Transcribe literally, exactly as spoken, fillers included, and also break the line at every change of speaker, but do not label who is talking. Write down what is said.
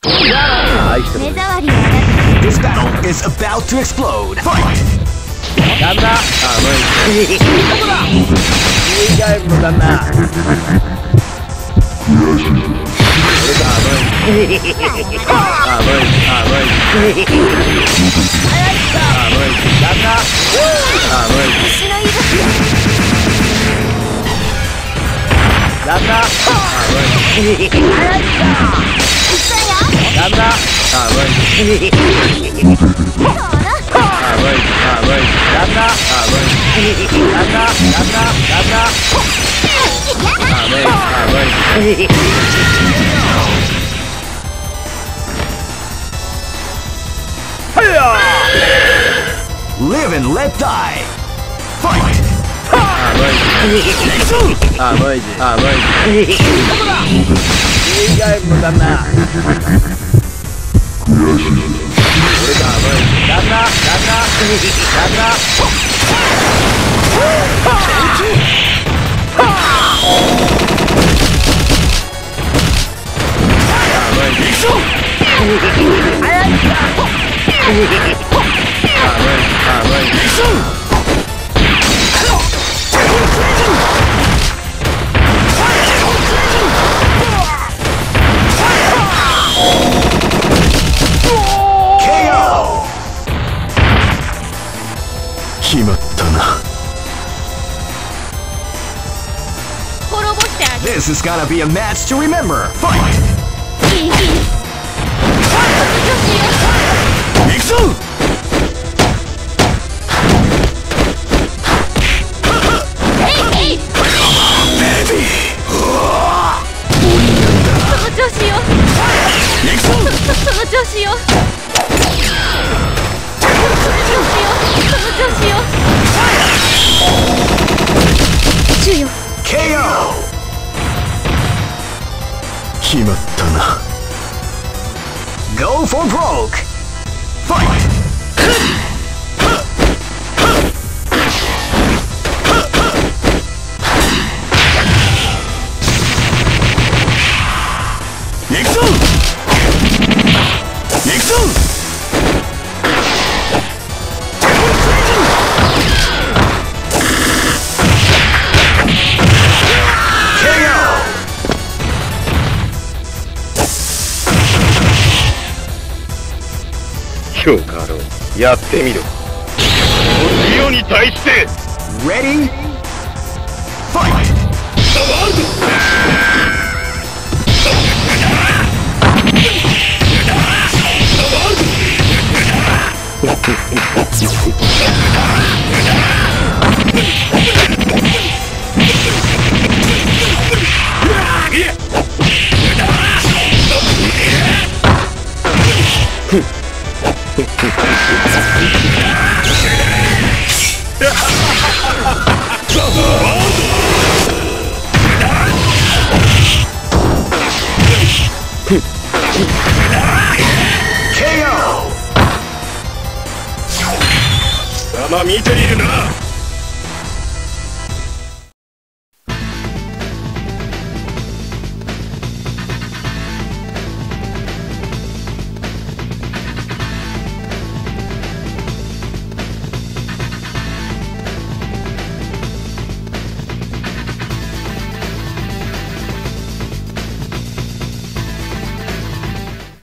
目障りはなく
This battle is about to explode. Fight!
旦那、あ、無理。どこだ。いいガイムの旦那。俺だ、無理。あ、無理。あ、無理。早いか。あ、無理。旦那。あ、無理。
星の息吹
旦那。あ、無理。早いか。旦那。あ、無理。
そうな。
あ、無理。あ、無理。旦那。あ、無理。旦那。旦那。旦那。あ、無理。あ、無理。はいや。
Live and let die. Fight!
あ、無理。あ、無理。あ、無理。どこだ。いいガイムの旦那。俺だ、無理。旦那。旦那。旦那。決まったな。
滅ぼしてあげる。
This is gonna be a match to remember. Fight!
いい日に
行くぞ。
その調子よ。その調子よ。主よ。
ケーオー!
決まったな。
Go for broke! Fight!
行くぞ。行くぞ。今日からやってみろ。リオに対して。
Ready? Fight!
まあ見ているな。